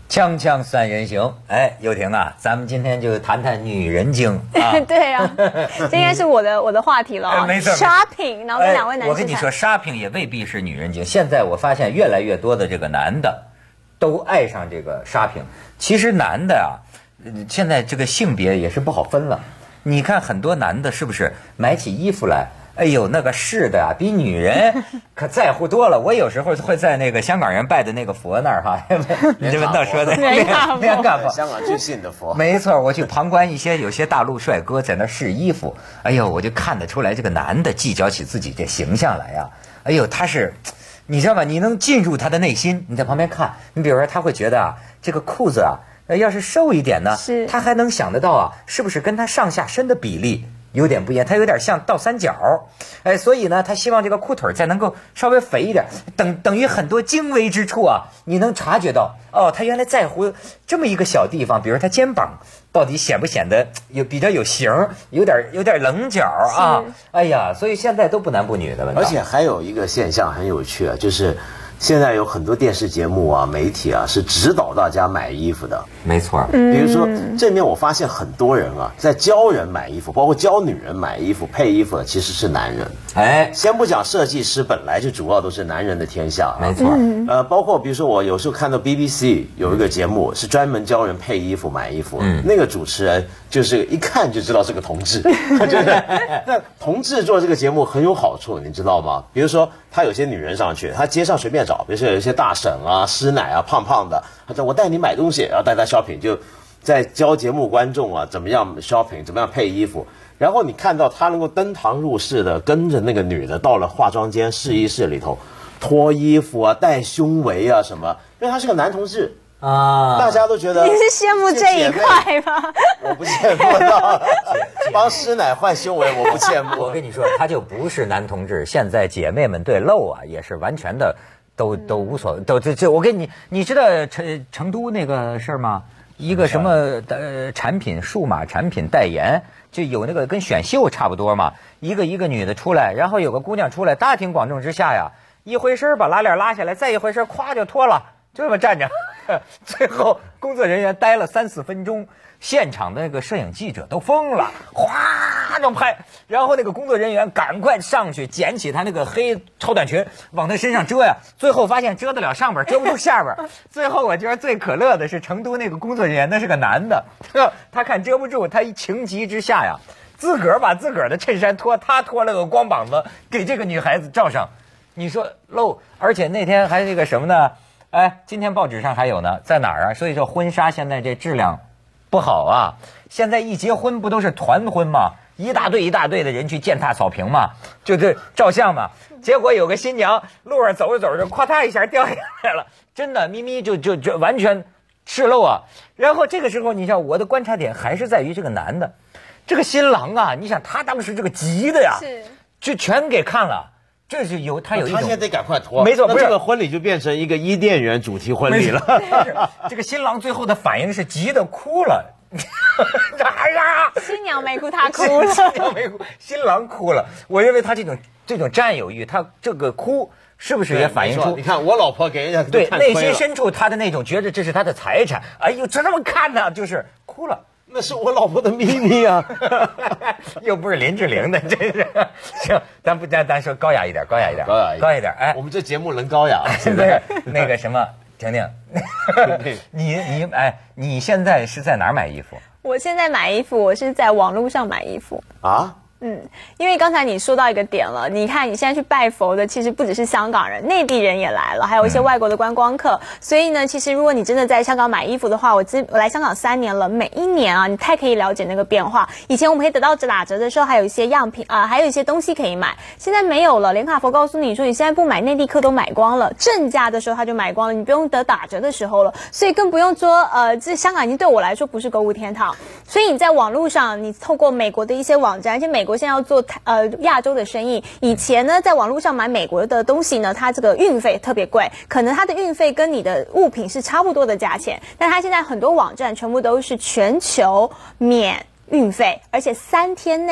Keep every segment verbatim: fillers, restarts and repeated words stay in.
锵锵三人行，哎，又婷啊，咱们今天就谈谈女人经啊。 对啊，这应该是我的我的话题了啊。 没错 ，shopping， 然后跟两位男士、 哎。我跟你说 ，shopping 也未必是女人经。现在我发现越来越多的这个男的都爱上这个 shopping。其实男的啊，现在这个性别也是不好分了。你看很多男的是不是买起衣服来？哎呦，那个是的啊，比女人可在乎多了。我有时候会在那个香港人拜的那个佛那儿哈，你这文道说的莲卡佛， 莲卡佛， 香港最信的佛。 没错，我去旁观一些有些大陆帅哥在那试衣服，哎呦，我就看得出来这个男的计较起自己这形象来呀、啊。哎呦，他是，你知道吗？你能进入他的内心，你在旁边看，你比如说他会觉得啊，这个裤子啊，要是瘦一点呢， 是他还能想得到啊，是不是跟他上下身的比例有点不一样，它有点像倒三角，哎，所以呢，他希望这个裤腿再能够稍微肥一点，等等于很多精微之处啊，你能察觉到，哦，他原来在乎这么一个小地方，比如他肩膀到底显不显得有比较有型，有点有点棱角啊，哎呀，所以现在都不男不女的问题。 而且还有一个现象很有趣啊，就是现在有很多电视节目啊、媒体啊是指导大家买衣服的。 没错， 比如说这面我发现很多人啊在教人买衣服，包括教女人买衣服、配衣服的其实是男人。 哎， 先不讲设计师本来就主要都是男人的天下、啊， 没错。 呃，包括比如说我有时候看到 B B C 有一个节目是专门教人配衣服、买衣服，嗯，那个主持人就是一看就知道是个同志，就是那同志做这个节目很有好处，你知道吗？比如说他有些女人上去，他街上随便找，比如说有一些大婶啊、师奶啊、胖胖的，他说我带你买东西，然后带他 shopping， 就在教节目观众啊怎么样 shopping， 怎么样配衣服。然后你看到他能够登堂入室的跟着那个女的到了化妆间试衣室里头脱衣服啊、戴胸围啊什么，因为他是个男同志啊，大家都觉得你是羡慕这一块吗？ 我不羡慕到帮师奶换胸围，我不羡慕。 我跟你说，他就不是男同志。现在姐妹们对露啊也是完全的都都无所谓，都这这我跟你，你知道成成都那个事儿吗？一个什么呃产品数码产品代言，就有那个跟选秀差不多嘛，一个一个女的出来，然后有个姑娘出来，大庭广众之下呀，一回身把拉链拉下来，再一回身咵就脱了，就这么站着。最后工作人员待了三四分钟，现场的那个摄影记者都疯了，哗就拍，然后那个工作人员赶快上去捡起他那个黑超短裙往他身上遮呀，最后发现遮得了上边，遮不住下边。最后我觉得最可乐的是成都那个工作人员，那是个男的，他看遮不住，他一情急之下呀，自个儿把自个儿的衬衫脱，他脱了个光膀子给这个女孩子罩上，你说露，而且那天还那个什么呢？哎，今天报纸上还有呢，在哪儿啊？所以说婚纱现在这质量不好啊。现在一结婚不都是团婚吗？一大队一大队的人去践踏草坪嘛，就这照相嘛。结果有个新娘路上走着走着，咵嗒一下掉下来了，真的咪咪就就就完全赤露啊。然后这个时候，你像我的观察点还是在于这个男的，这个新郎啊，你想他当时这个急的呀， 是就全给看了。这是有他有一种， 他现在得赶快脱， 没错，不是这个婚礼就变成一个伊甸园主题婚礼了。 这个新郎最后的反应是急得哭了，哎呀， 新娘没哭，他哭了， 新娘没哭，新郎哭了。我认为他这种这种占有欲，他这个哭是不是也反映出？ 你看我老婆给人家对内心深处他的那种觉得这是他的财产，哎呦，这么看呢，就是哭了。 那是我老婆的秘密啊， 又不是林志玲的，真是。行，咱不咱咱说高雅一点，高雅一点， 高雅一点， 高雅一点。哎， 我们这节目能高雅？ 现在那个什么，婷婷，你你哎，你现在是在哪儿买衣服？ 我现在买衣服，我是在网络上买衣服啊。 嗯，因为刚才你说到一个点了，你看你现在去拜佛的，其实不只是香港人，内地人也来了，还有一些外国的观光客。嗯、所以呢，其实如果你真的在香港买衣服的话，我之我来香港三年了，每一年啊，你太可以了解那个变化。以前我们可以得到打折的时候，还有一些样品啊、呃，还有一些东西可以买，现在没有了。连卡佛告诉你说，你现在不买内地客都买光了，正价的时候他就买光了，你不用得打折的时候了，所以更不用说呃，这香港已经对我来说不是购物天堂。所以你在网络上，你透过美国的一些网站，而且美国现在要做呃亚洲的生意，以前呢在网络上买美国的东西呢，它这个运费特别贵，可能它的运费跟你的物品是差不多的价钱，但它现在很多网站全部都是全球免运费，而且三天内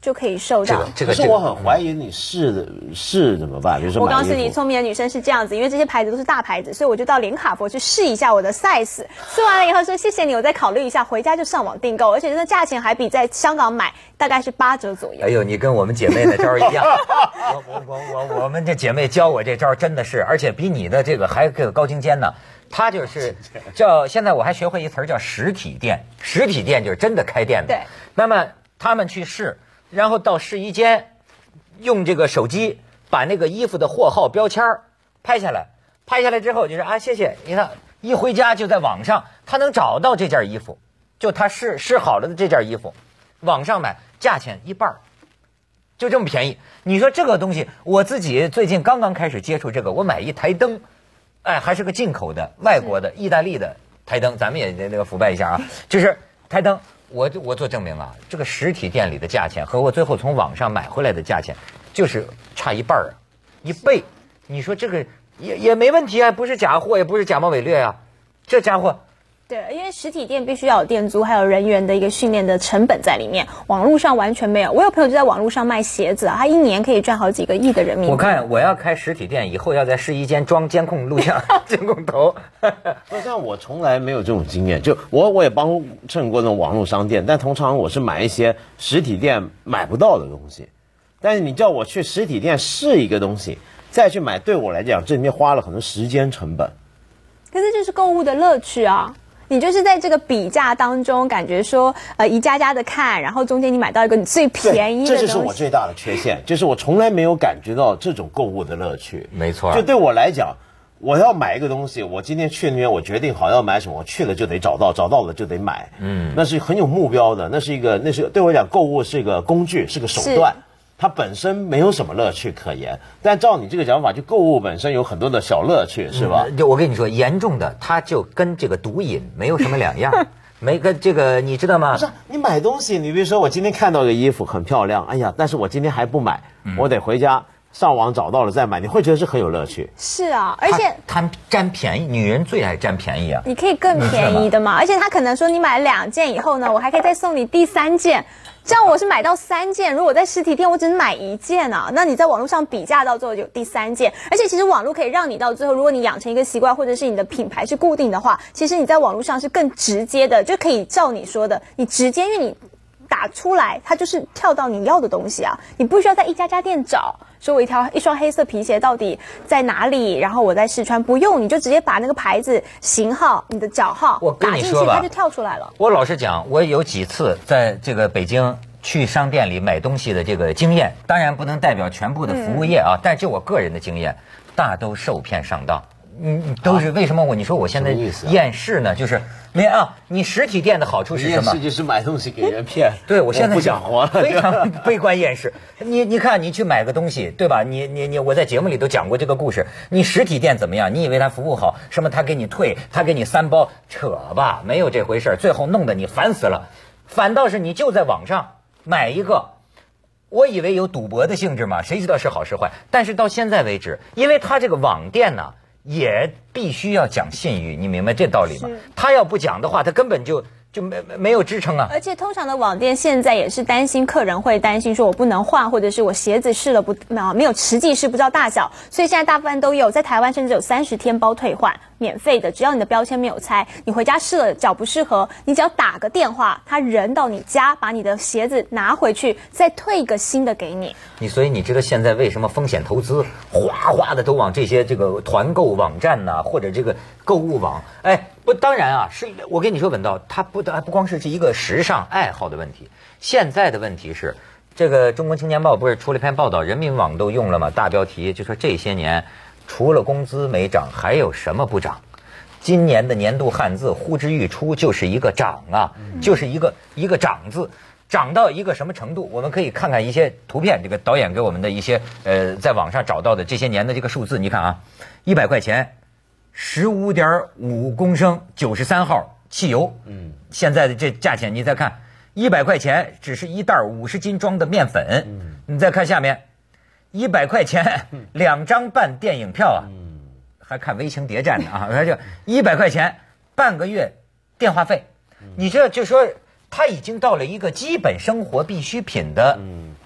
就可以收到。 这个，可是我很怀疑你试的试怎么办？比如说我告诉你，聪明的女生是这样子，因为这些牌子都是大牌子，所以我就到连卡佛去试一下我的 size。试完了以后说谢谢你，我再考虑一下，回家就上网订购，而且这价钱还比在香港买大概是八折左右。 哎呦，你跟我们姐妹的招一样，我我我我我们这姐妹教我这招真的是，而且比你的这个还更高精尖呢。他就是叫现在我还学会一词儿叫实体店，实体店就是真的开店的。 对。 那么他们去试，然后到试衣间，用这个手机把那个衣服的货号标签拍下来，拍下来之后就是啊谢谢，你看一回家就在网上他能找到这件衣服，就他试试好了的这件衣服，网上买价钱一半，就这么便宜。你说这个东西，我自己最近刚刚开始接触这个，我买一台灯。哎，还是个进口的外国的意大利的台灯，咱们也那个腐败一下啊。就是台灯，我我做证明啊，这个实体店里的价钱和我最后从网上买回来的价钱，就是差一半啊，一倍。你说这个也也没问题啊，不是假货，也不是假冒伪劣啊，这家伙。 对，因为实体店必须要有店租，还有人员的一个训练的成本在里面，网络上完全没有。我有朋友就在网络上卖鞋子啊，他一年可以赚好几个亿的人民币。 我看我要开实体店，以后要在试衣间装监控录像、监控头。 那像我从来没有这种经验，就我我也帮衬过那种网络商店，但通常我是买一些实体店买不到的东西。但是你叫我去实体店试一个东西，再去买，对我来讲，这里面花了很多时间成本。 可是这是购物的乐趣啊！你就是在这个比价当中，感觉说，呃，一家家的看，然后中间你买到一个你最便宜的东西。 这就是我最大的缺陷，就是我从来没有感觉到这种购物的乐趣。 没错， 就对我来讲，我要买一个东西，我今天去那边，我决定好要买什么，我去了就得找到，找到了就得买。嗯，那是很有目标的，那是一个，那是对我来讲，购物是一个工具，是个手段。它本身没有什么乐趣可言，但照你这个讲法，就购物本身有很多的小乐趣，是吧？ 就、嗯、我跟你说，严重的，它就跟这个毒瘾没有什么两样，没跟这个你知道吗？ 不是，你买东西，你比如说我今天看到一个衣服很漂亮，哎呀，但是我今天还不买，嗯、我得回家上网找到了再买，你会觉得是很有乐趣。 是啊，而且贪占便宜，女人最爱占便宜啊。 你可以更便宜的嘛，而且他可能说你买了两件以后呢，我还可以再送你第三件。这样我是买到三件，如果在实体店我只能买一件啊，那你在网络上比价到最后有第三件，而且其实网络可以让你到最后，如果你养成一个习惯，或者是你的品牌是固定的话，其实你在网络上是更直接的，就可以照你说的，你直接因为你打出来，它就是跳到你要的东西啊，你不需要在一家家店找，说我一条一双黑色皮鞋到底在哪里，然后我在试穿，不用，你就直接把那个牌子、型号、你的脚号打进去，它就跳出来了。 我老实讲，我有几次在这个北京去商店里买东西的这个经验，当然不能代表全部的服务业啊，嗯、但就我个人的经验，大都受骗上当。嗯，都是为什么我你说我现在厌世呢？就是没啊，你实体店的好处是什么？ 厌世就是买东西给人骗。 对，我现在不想活了， 非常悲观厌世。你你看，你去买个东西，对吧？你你你，我在节目里都讲过这个故事。你实体店怎么样？你以为他服务好，什么他给你退，他给你三包，扯吧，没有这回事，最后弄得你烦死了。反倒是你就在网上买一个。我以为有赌博的性质嘛，谁知道是好是坏？但是到现在为止，因为他这个网店呢。也必须要讲信誉，你明白这道理吗？他要不讲的话，他根本就就没没有支撑啊。 而且通常的网店现在也是担心客人会担心说我不能换，或者是我鞋子试了不没有实际试不知道大小，所以现在大部分都有，在台湾甚至有三十天包退换，免费的，只要你的标签没有拆，你回家试了脚不适合，你只要打个电话，他人到你家把你的鞋子拿回去，再退一个新的给你。 你所以你知道现在为什么风险投资哗哗的都往这些这个团购网站呐、啊，或者这个购物网？哎，不，当然啊，是我跟你说，文道，它不不光是一个时尚爱好的问题，现在的问题是，这个《中国青年报》不是出了一篇报道，人民网都用了嘛，大标题就说这些年除了工资没涨，还有什么不涨？今年的年度汉字呼之欲出，就是一个涨啊，就是一个一个涨字。涨到一个什么程度？我们可以看看一些图片，这个导演给我们的一些呃，在网上找到的这些年的这个数字。你看啊，一百块钱，十五点五公升九十三号汽油，嗯，现在的这价钱，你再看，一百块钱只是一袋五十斤装的面粉，嗯，你再看下面，一百块钱两张半电影票啊，嗯，还看微情谍战呢啊，他就一百块钱半个月电话费，你这就说。它已经到了一个基本生活必需品的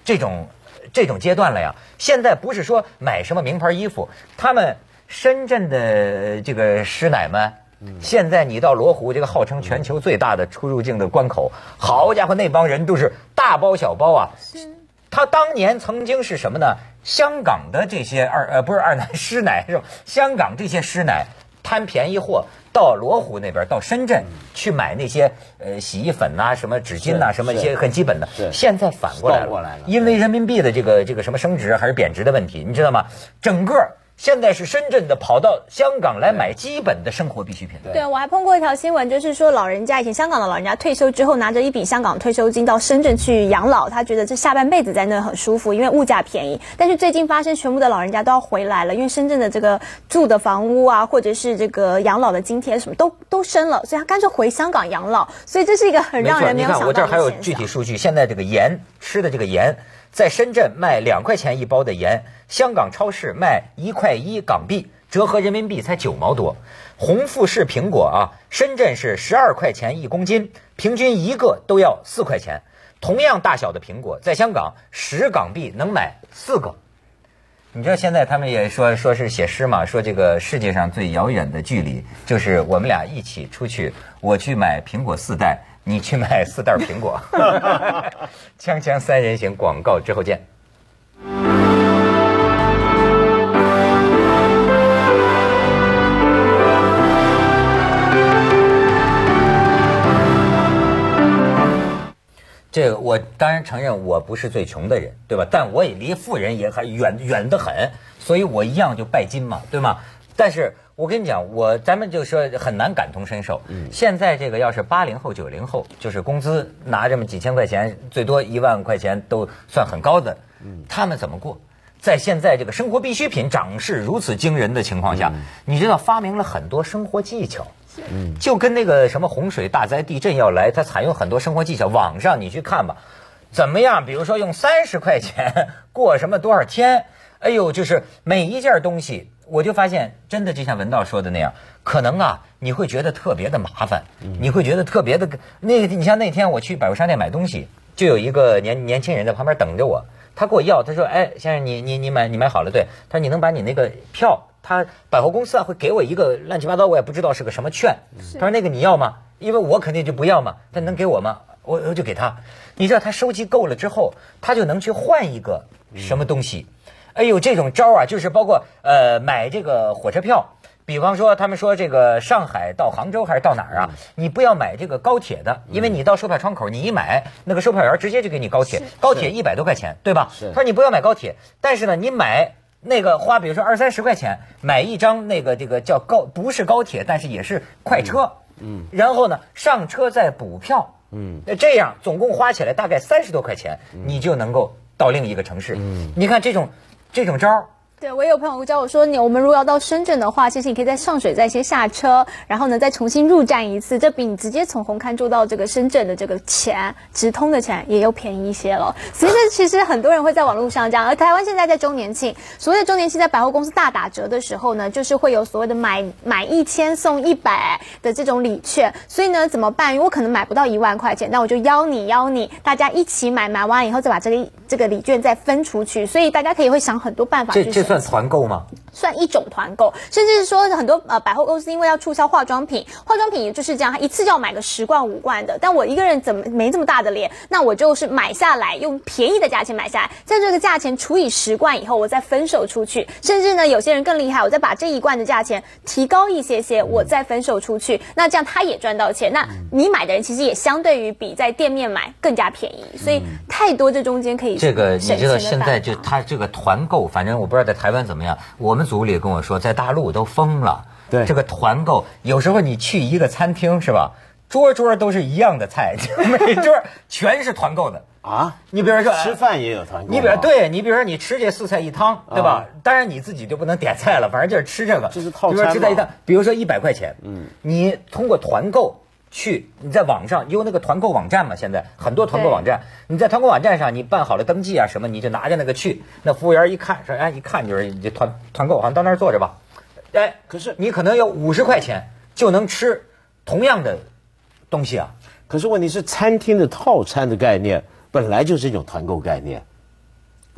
这种这种阶段了呀。现在不是说买什么名牌衣服，他们深圳的这个师奶们。现在你到罗湖这个号称全球最大的出入境的关口，好家伙，那帮人都是大包小包啊。他当年曾经是什么呢？香港的这些二呃不是二奶师奶是吧？香港这些师奶贪便宜货，到罗湖那边到深圳去买那些呃洗衣粉呐、什么纸巾呐、什么一些很基本的。现在反过来了，因为人民币的这个这个什么升值还是贬值的问题，你知道吗？整个。现在是深圳的跑到香港来买基本的生活必需品。 对，我还碰过一条新闻，就是说老人家以前香港的老人家退休之后，拿着一笔香港退休金到深圳去养老，他觉得这下半辈子在那很舒服，因为物价便宜。但是最近发生，全部的老人家都要回来了，因为深圳的这个住的房屋啊，或者是这个养老的津贴什么都都升了，所以他干脆回香港养老。所以这是一个很让人没有想到的现象。 你看，我这儿还有具体数据，现在这个盐吃的这个盐。在深圳卖两块钱一包的盐，香港超市卖一块一港币，折合人民币才九毛多。红富士苹果啊，深圳是十二块钱一公斤，平均一个都要四块钱。同样大小的苹果，在香港十港币能买四个。你知道现在他们也说说是写诗嘛，说这个世界上最遥远的距离就是我们俩一起出去，我去买苹果四袋。你去买四袋苹果。锵锵三人行，广告之后见。这个我当然承认我不是最穷的人，对吧？但我也离富人也还远远得很，所以我一样就拜金嘛，对吗？但是我跟你讲，我咱们就说很难感同身受。嗯，现在这个要是八零后、九零后，就是工资拿这么几千块钱，最多一万块钱都算很高的。嗯，他们怎么过？在现在这个生活必需品涨势如此惊人的情况下，嗯、你知道发明了很多生活技巧。嗯，就跟那个什么洪水、大灾、地震要来，它采用很多生活技巧。网上你去看吧，怎么样？比如说用三十块钱过什么多少天？哎呦，就是每一件东西。我就发现，真的就像文道说的那样，可能啊，你会觉得特别的麻烦，你会觉得特别的那个。你像那天我去百货商店买东西，就有一个年年轻人在旁边等着我，他给我要，他说：“哎，先生，你你你买你买好了，对。”他说：“你能把你那个票，他百货公司啊会给我一个乱七八糟，我也不知道是个什么券。他说那个你要吗？因为我肯定就不要嘛，他能给我吗？我我就给他。你知道他收集够了之后，他就能去换一个什么东西。”哎呦，这种招啊，就是包括呃买这个火车票，比方说他们说这个上海到杭州还是到哪儿啊？你不要买这个高铁的，因为你到售票窗口你一买，那个售票员直接就给你高铁，高铁一百多块钱，对吧？他说你不要买高铁，但是呢，你买那个花比如说二三十块钱买一张那个这个叫高不是高铁，但是也是快车，嗯，然后呢上车再补票，嗯，那这样总共花起来大概三十多块钱，你就能够到另一个城市。嗯，你看这种。这种招儿， 对我也有朋友教我说，你我们如果要到深圳的话，其实你可以在上水站先下车，然后呢再重新入站一次，这比你直接从红磡住到这个深圳的这个钱直通的钱也又便宜一些了。所以这其实很多人会在网络上这样，而台湾现在在周年庆，所谓的周年庆在百货公司大打折的时候呢，就是会有所谓的买买一千送一百的这种礼券。所以呢怎么办？因为我可能买不到一万块钱，那我就邀你邀你，大家一起买，买完以后再把这个这个礼券再分出去。所以大家可以会想很多办法去。 这这算团购吗？ 算一种团购，甚至是说很多呃百货公司因为要促销化妆品，化妆品也就是这样，他一次就要买个十罐五罐的。但我一个人怎么没这么大的脸？那我就是买下来，用便宜的价钱买下来，在这个价钱除以十罐以后，我再分手出去。甚至呢，有些人更厉害，我再把这一罐的价钱提高一些些，我再分手出去。那这样他也赚到钱，那你买的人其实也相对于比在店面买更加便宜。所以太多这中间可以这个你知道现在就他这个团购，反正我不知道在台湾怎么样。我们组里跟我说，在大陆都疯了。对，这个团购，有时候你去一个餐厅是吧，桌桌都是一样的菜，每桌全是团购的啊。 你比如说吃饭也有团购， 你比如对，你比如说你吃这四菜一汤，对吧？啊、当然你自己就不能点菜了，反正就是吃这个， 这是套餐。 比如说吃菜一汤，比如说一百块钱，嗯，你通过团购。去你在网上有那个团购网站嘛？现在很多团购网站，你在团购网站上你办好了登记啊什么，你就拿着那个去，那服务员一看说，哎，一看就是你团团购，好像到那儿坐着吧，哎，可是你可能要五十块钱就能吃同样的东西啊。 可是问题是，餐厅的套餐的概念本来就是一种团购概念。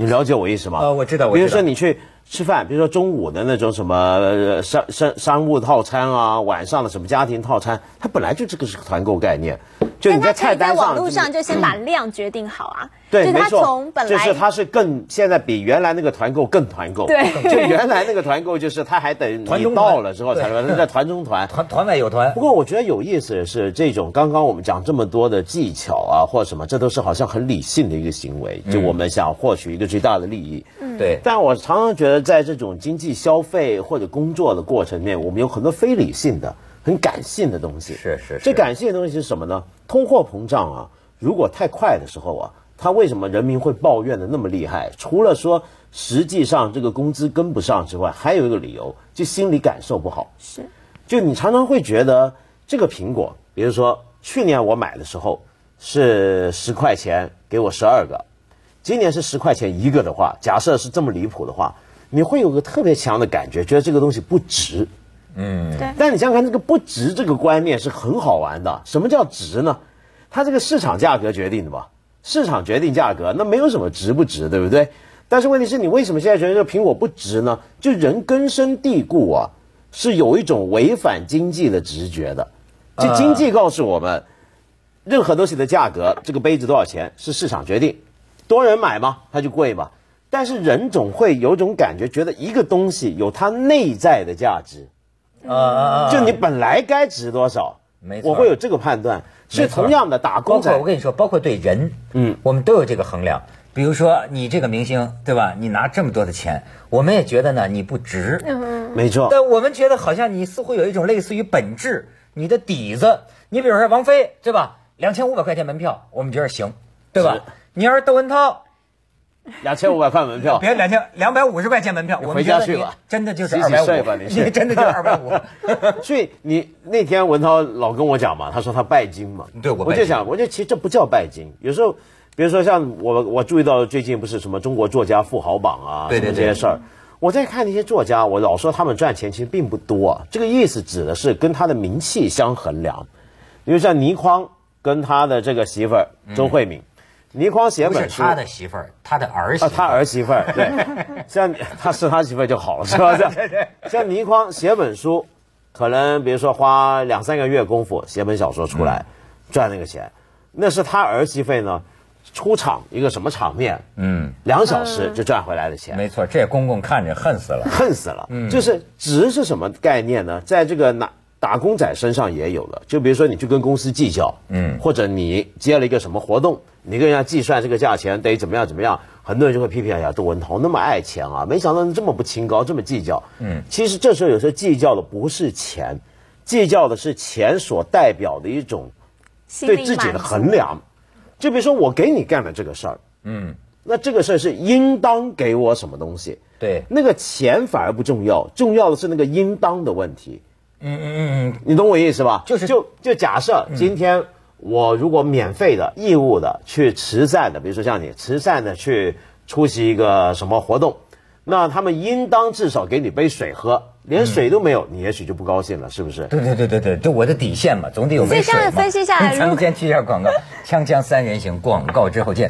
你了解我意思吗？ 呃，我知道，我知道。 比如说你去吃饭，比如说中午的那种什么呃商商商务套餐啊，晚上的什么家庭套餐，它本来就这个是个团购概念，就你在菜单上， 在网络上就先把量决定好啊。 对， 就是它没错， 从本来就是它是更现在比原来那个团购更团购。 对， 就原来那个团购就是它还等你到了之后才说，那在团中团， 团团外有团。 不过我觉得有意思的是，这种刚刚我们讲这么多的技巧啊，或什么，这都是好像很理性的一个行为，就我们想获取一个最大的利益。 嗯，对。 但我常常觉得，在这种经济消费或者工作的过程里面，我们有很多非理性的、很感性的东西。 是是是。 这感性的东西是什么呢？通货膨胀啊，如果太快的时候啊，它为什么人民会抱怨的那么厉害？除了说实际上这个工资跟不上之外，还有一个理由，就心理感受不好。 是。就你常常会觉得这个苹果，比如说去年我买的时候是十块钱给我十二个，今年是十块钱一个的话，假设是这么离谱的话，你会有个特别强的感觉，觉得这个东西不值。 嗯， 对。 但你想想看，这个不值这个观念是很好玩的。什么叫值呢？它这个市场价格决定的吧？市场决定价格，那没有什么值不值，对不对？但是问题是你为什么现在觉得这个苹果不值呢？就人根深蒂固啊，是有一种违反经济的直觉的。就经济告诉我们，任何东西的价格，这个杯子多少钱是市场决定，多人买嘛，它就贵嘛。但是人总会有一种感觉，觉得一个东西有它内在的价值， 啊， 就你本来该值多少， 没错， 我会有这个判断。是同样的打工仔， 包括我跟你说，包括对人，嗯，我们都有这个衡量。比如说你这个明星，对吧？你拿这么多的钱，我们也觉得呢你不值， 嗯， 没错。 但我们觉得好像你似乎有一种类似于本质，你的底子。你比如说王菲，对吧？两千五百块钱门票，我们觉得行，对吧？你要是窦文涛， 两千五百块门票， 别两千两百五十块钱门票，我回家去吧， 真的就是二百五吧？你真的就是二百五。 所以你那天文涛老跟我讲嘛，他说他拜金嘛， 对我我就想，我就其实这不叫拜金。有时候，比如说像我，我注意到最近不是什么中国作家富豪榜啊， 对对对这些事儿，我在看那些作家，我老说他们赚钱其实并不多，这个意思指的是跟他的名气相衡量。比如像倪匡跟他的这个媳妇儿周慧敏。嗯，倪匡写本书， 不是他的媳妇儿，他的儿媳妇儿， 啊，他儿媳妇儿，对，像他是他媳妇儿就好了，是吧？像像倪匡写本书，可能比如说花两三个月功夫写本小说出来，嗯，赚那个钱，那是他儿媳妇呢出场一个什么场面，嗯，两小时就赚回来的钱， 没错，这公公看着恨死了， 恨死了，嗯，就是值是什么概念呢？在这个拿。打工仔身上也有了，就比如说你去跟公司计较，嗯，或者你接了一个什么活动，你跟人家计算这个价钱得怎么样怎么样，很多人就会批评，哎呀，窦文涛那么爱钱啊，没想到你这么不清高，这么计较，嗯，其实这时候有时候计较的不是钱，计较的是钱所代表的一种对自己的衡量。就比如说我给你干了这个事儿，嗯，那这个事儿是应当给我什么东西， 对， 那个钱反而不重要，重要的是那个应当的问题。 嗯嗯嗯嗯， 你懂我意思吧？ 就是就就假设今天我如果免费的、义务的去慈善的，比如说像你慈善的去出席一个什么活动，那他们应当至少给你杯水喝，连水都没有，你也许就不高兴了，是不是？ 对对对对对，就我的底线嘛，总得有杯水嘛。 所以这样分析下来， 咱们先去一下广告，锵锵三人行，广告之后见。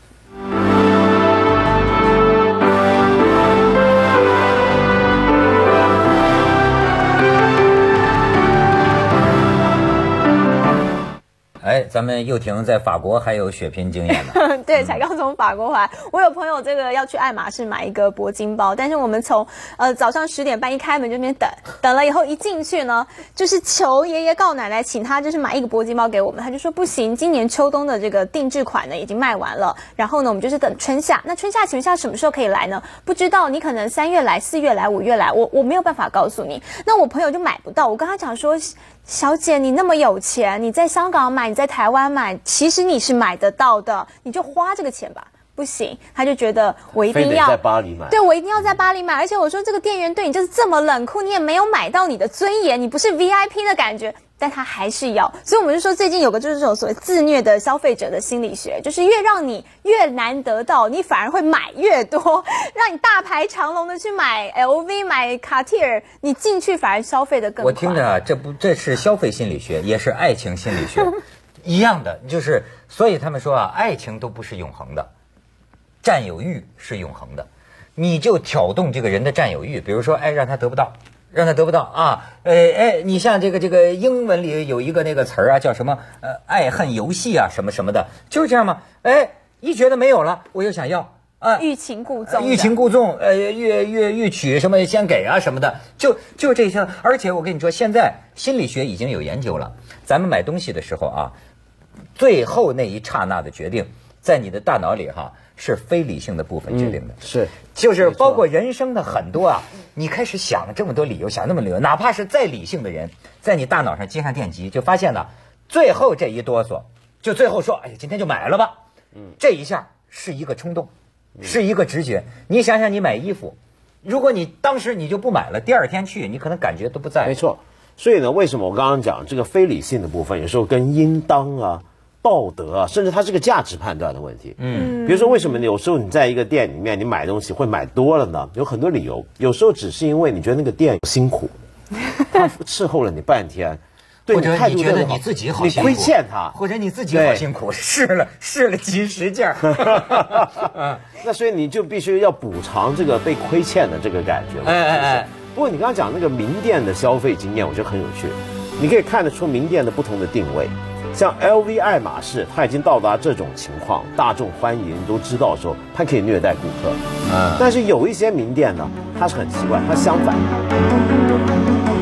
哎，咱们又婷在法国还有血拼经验呢。 对，才刚从法国回来。我有朋友这个要去爱马仕买一个铂金包，但是我们从呃早上十点半一开门就那边等，等了以后一进去呢，就是求爷爷告奶奶，请他就是买一个铂金包给我们。他就说不行，今年秋冬的这个定制款呢已经卖完了，然后呢我们就是等春夏。那春夏请问下什么时候可以来呢？不知道，你可能三月来、四月来、五月来，我我没有办法告诉你。那我朋友就买不到，我跟他讲说，小姐你那么有钱，你在香港买，你在台湾买，其实你是买得到的，你就花这个钱吧。不行，他就觉得我一定要在巴黎买， 对，我一定要在巴黎买。而且我说这个店员对你就是这么冷酷，你也没有买到你的尊严，你不是 V I P 的感觉，但他还是要。所以我们就说最近有个就是这种所谓自虐的消费者的心理学，就是越让你越难得到，你反而会买越多，让你大排长龙的去买 L V 买卡地尔，你进去反而消费的更快。 我听着啊，这不这是消费心理学，也是爱情心理学一样的，就是所以他们说啊，爱情都不是永恒的。 占有欲是永恒的，你就挑动这个人的占有欲，比如说，哎，让他得不到。让他得不到啊，呃，哎，你像这个这个英文里有一个那个词儿啊，叫什么？呃，爱恨游戏啊，什么什么的，就是这样嘛。哎，一觉得没有了，我又想要啊， 欲擒故纵， 欲擒故纵，呃，欲欲欲取什么先给啊什么的，就就这些。而且我跟你说，现在心理学已经有研究了，咱们买东西的时候啊，最后那一刹那的决定，在你的大脑里哈。是非理性的部分决定的， 嗯、是， 就是包括人生的很多啊，你开始想这么多理由，想那么多理由，哪怕是再理性的人，在你大脑上接上电极，就发现呢，最后这一哆嗦，就最后说，哎呀，今天就买了吧，嗯，这一下是一个冲动，是一个直觉。你想想，你买衣服，如果你当时你就不买了，第二天去，你可能感觉都不在。 没错，所以呢，为什么我刚刚讲这个非理性的部分，有时候跟应当啊。道德啊，甚至它是个价值判断的问题。嗯，比如说为什么有时候你在一个店里面你买东西会买多了呢？有很多理由，有时候只是因为你觉得那个店辛苦，他伺候了你半天，对你态度或者你觉得你自己好辛苦， 你亏欠他， 或者你自己好辛苦，试了试了几十件那所以你就必须要补偿这个被亏欠的这个感觉。 哎哎哎！ 不过你刚刚讲那个名店的消费经验，我觉得很有趣，你可以看得出名店的不同的定位。像 L V 爱马仕，它已经到达这种情况，大众欢迎都知道的时候，它可以虐待顾客。嗯，但是有一些名店呢，它是很奇怪，它相反。